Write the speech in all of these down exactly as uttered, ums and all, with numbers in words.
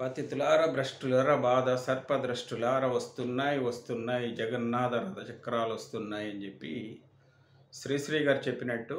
పతితులార భ్రష్టులార బాధ సర్పద్రష్టులార వస్తున్నాయి వస్తున్నాయి జగన్నాథ రథ చక్రాలు వస్తున్నాయి అని చెప్పి శ్రీశ్రీ గారు చెప్పినట్టు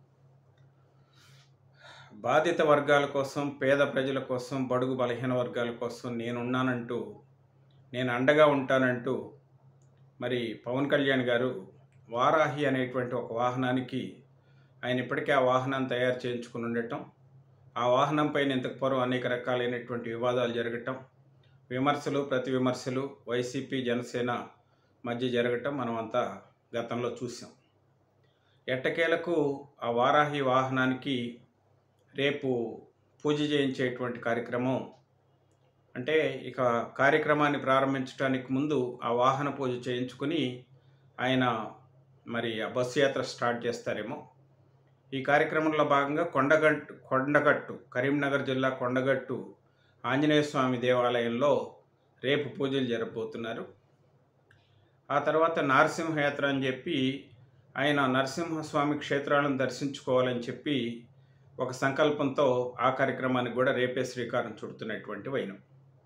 బాధిత వర్గాల కోసం, పేద ప్రజల కోసం, బడుగు బలహీన వర్గాల కోసం నేనున్నానంటూ, నేను అండగా ఉంటానంటూ మరి పవన్ కళ్యాణ్ గారు వారాహి అనేటువంటి ఒక వాహనానికి ఆయన ఇప్పటికే ఆ వాహనాన్ని తయారు చేయించుకుని ఉండటం, ఆ వాహనం పైన ఇంతకు పూర్వం అనేక రకాలైనటువంటి వివాదాలు జరగటం, విమర్శలు ప్రతి విమర్శలు వైసీపీ జనసేన మధ్య జరగటం మనం అంతా గతంలో చూసాం. ఎట్టకేలకు ఆ వారాహి వాహనానికి రేపు పూజ చేయించేటువంటి కార్యక్రమం, అంటే ఇక కార్యక్రమాన్ని ప్రారంభించడానికి ముందు ఆ వాహన పూజ చేయించుకుని ఆయన మరి ఆ బస్సు యాత్ర స్టార్ట్ చేస్తారేమో. ఈ కార్యక్రమంలో భాగంగా కొండగట్టు కొండగట్టు కరీంనగర్ జిల్లా కొండగట్టు ఆంజనేయ స్వామి దేవాలయంలో రేపు పూజలు జరపబోతున్నారు. ఆ తర్వాత నరసింహయాత్ర అని చెప్పి ఆయన నరసింహస్వామి క్షేత్రాలను దర్శించుకోవాలని చెప్పి ఒక సంకల్పంతో ఆ కార్యక్రమానికి కూడా రేపే శ్రీకారం చుడుతున్నటువంటి వైనం.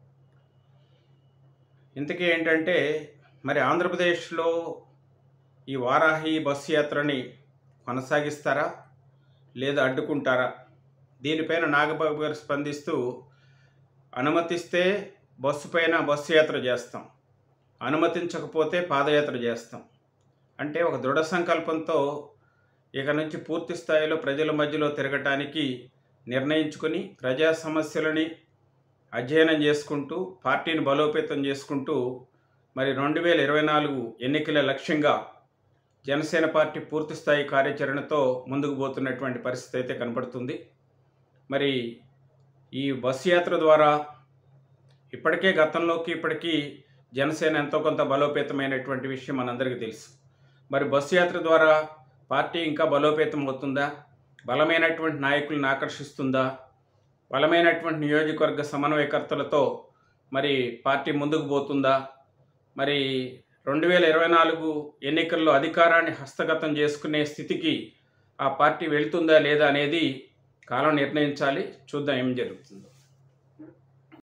ఇంతకీ ఏంటంటే మరి ఆంధ్రప్రదేశ్లో ఈ వారాహి బస్సు యాత్రని కొనసాగిస్తారా లేదా అడ్డుకుంటారా? దీనిపైన నాగబాబు గారు స్పందిస్తూ, అనుమతిస్తే బస్సు పైన బస్సు యాత్ర చేస్తాం, అనుమతించకపోతే పాదయాత్ర చేస్తాం అంటే ఒక దృఢ సంకల్పంతో ఇక నుంచి పూర్తి స్థాయిలో ప్రజల మధ్యలో తిరగటానికి నిర్ణయించుకొని ప్రజా సమస్యలని అధ్యయనం చేసుకుంటూ పార్టీని బలోపేతం చేసుకుంటూ మరి రెండు వేల ఇరవై నాలుగు ఎన్నికల లక్ష్యంగా జనసేన పార్టీ పూర్తి స్థాయి కార్యాచరణతో ముందుకు పోతున్నటువంటి పరిస్థితి అయితే కనపడుతుంది. మరి ఈ బస్సు యాత్ర ద్వారా ఇప్పటికే గతంలోకి ఇప్పటికీ జనసేన ఎంతో కొంత బలోపేతమైనటువంటి విషయం మనందరికీ తెలుసు. మరి బస్సు యాత్ర ద్వారా పార్టీ ఇంకా బలోపేతం అవుతుందా? బలమైనటువంటి నాయకులను ఆకర్షిస్తుందా? బలమైనటువంటి నియోజకవర్గ సమన్వయకర్తలతో మరి పార్టీ ముందుకు పోతుందా? మరి రెండు వేల ఇరవై నాలుగు ఎన్నికల్లో అధికారాన్ని హస్తగతం చేసుకునే స్థితికి ఆ పార్టీ వెళ్తుందా లేదా అనేది కాలం నిర్ణయించాలి. చూద్దాం ఏం జరుగుతుందో.